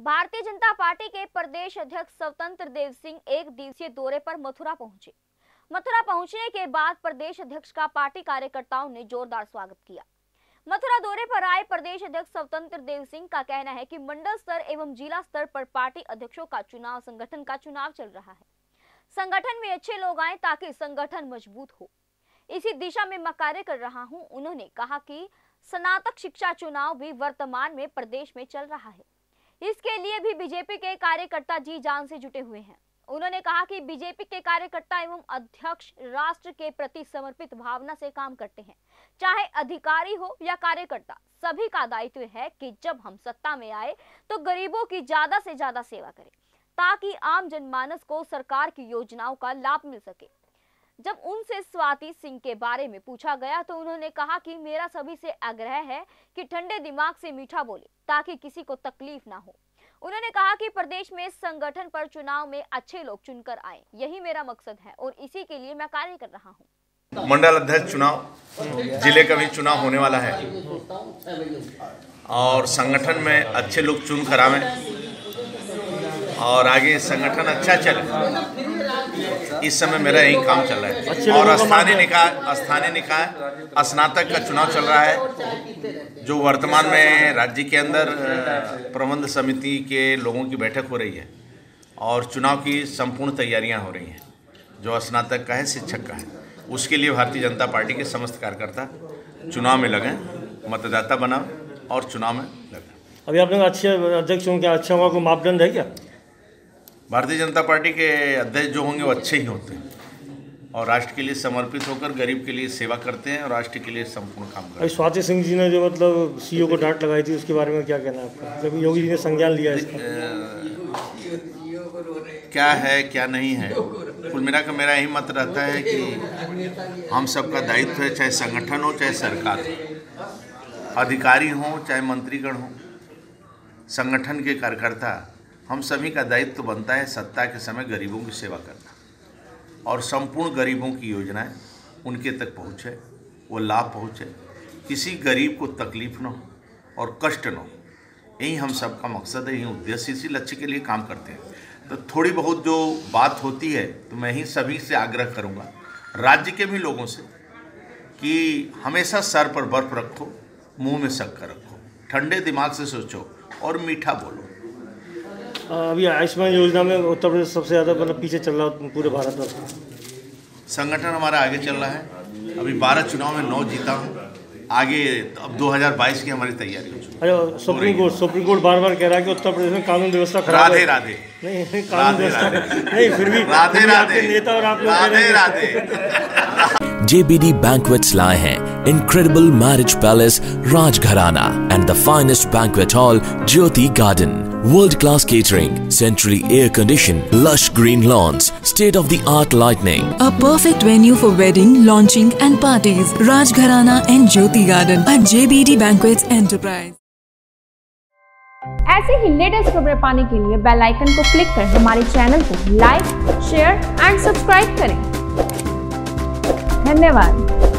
Bharatiya Janata party के प्रदेश अध्यक्ष स्वतंत्र देव सिंह एक दिवसीय दौरे पर मथुरा पहुंचे। मथुरा पहुंचने के बाद प्रदेश अध्यक्ष का पार्टी कार्यकर्ताओं ने जोरदार स्वागत किया। मथुरा दौरे पर आए प्रदेश अध्यक्ष स्वतंत्र देव सिंह का कहना है कि मंडल स्तर एवं जिला स्तर पर पार्टी अध्यक्षों का चुनाव संगठन का चुनाव चल रहा है। संगठन में अच्छे लोग आए ताकि संगठन मजबूत हो, इसी दिशा में मैं कार्य कर रहा हूं। उन्होंने कहा कि स्नातक शिक्षा चुनाव भी वर्तमान में प्रदेश में चल रहा है, इसके लिए भी बीजेपी के कार्यकर्ता जी जान से जुटे हुए हैं। उन्होंने कहा कि बीजेपी के कार्यकर्ता एवं अध्यक्ष राष्ट्र के प्रति समर्पित भावना से काम करते हैं। चाहे अधिकारी हो या कार्यकर्ता, सभी का दायित्व है कि जब हम सत्ता में आए तो गरीबों की ज्यादा से ज्यादा सेवा करें ताकि आम जनमानस को सरकार की योजनाओं का लाभ मिल सके। जब उनसे स्वाति सिंह के बारे में पूछा गया तो उन्होंने कहा कि मेरा सभी से आग्रह है कि ठंडे दिमाग से मीठा बोले ताकि किसी को तकलीफ ना हो। उन्होंने कहा कि प्रदेश में संगठन पर चुनाव में अच्छे लोग चुनकर आए, यही मेरा मकसद है और इसी के लिए मैं कार्य कर रहा हूँ। मंडल अध्यक्ष चुनाव, जिले का भी चुनाव होने वाला है और संगठन में अच्छे लोग चुन कर आवे और आगे संगठन अच्छा चले, इस समय मेरा यही काम चल रहा है। और स्थानीय निकाय स्नातक का चुनाव चल रहा है, जो वर्तमान में राज्य के अंदर प्रबंध समिति के लोगों की बैठक हो रही है और चुनाव की संपूर्ण तैयारियां हो रही हैं। जो स्नातक का है, शिक्षक का है, उसके लिए भारतीय जनता पार्टी के समस्त कार्यकर्ता चुनाव में लगे, मतदाता बनाओ और चुनाव में लगे। अभी आपने अच्छे अध्यक्ष होंगे, अच्छा होगा, कोई मापदंड है क्या? भारतीय जनता पार्टी के अध्यक्ष जो होंगे वो अच्छे ही होते हैं और राष्ट्र के लिए समर्पित होकर गरीब के लिए सेवा करते हैं और राष्ट्र के लिए संपूर्ण काम करते हैं। स्वाति सिंह जी ने जो मतलब सीईओ को डांट लगाई थी, उसके बारे में क्या कहना है आपका? जब योगी जी ने संज्ञान लिया इसका, क्या है क्या नहीं है, कुल मिला कर मेरा यही मत रहता है कि हम सबका दायित्व है, चाहे संगठन हो चाहे सरकार हो, अधिकारी हो चाहे मंत्रीगण हो, संगठन के कार्यकर्ता, हम सभी का दायित्व बनता है सत्ता के समय गरीबों की सेवा करना और संपूर्ण गरीबों की योजनाएं उनके तक पहुँचे, वो लाभ पहुँचे, किसी गरीब को तकलीफ न हो और कष्ट न हो। यही हम सबका मकसद है, यही उद्देश्य, इसी लक्ष्य के लिए काम करते हैं। तो थोड़ी बहुत जो बात होती है तो मैं ही सभी से आग्रह करूँगा, राज्य के भी लोगों से, कि हमेशा सर पर बर्फ रखो, मुँह में शक्कर रखो, ठंडे दिमाग से सोचो और मीठा बोलो। अभी आयुष्मान योजना में उत्तर प्रदेश सबसे ज़्यादा मतलब पीछे चल रहा है पूरे भारत में। संगठन हमारा आगे चल रहा है, अभी 12 चुनाव में 9 जीता हूँ, आगे अब 2022 की हमारी तैयारी हो चुकी है। अरे सुप्रीम कोर्ट बार बार कह रहा है कि उत्तर प्रदेश में कानून व्यवस्था खराब है। राधे नहीं, कानून व्यवस्था नहीं, फिर भी राधे नेता और आप लोग राधे। JBD Banquets लाए हैं Incredible Marriage Palace Rajgharana and the finest banquet hall Jyoti Garden. World-class catering, centrally air-conditioned, lush green lawns, state-of-the-art lighting. A perfect venue for wedding, launching and parties. Rajgharana and Jyoti Garden at JBD Banquets Enterprise. ऐसे ही latest खबरें पाने के लिए bell icon को click कर हमारे channel को like, share and subscribe करें। धन्यवाद।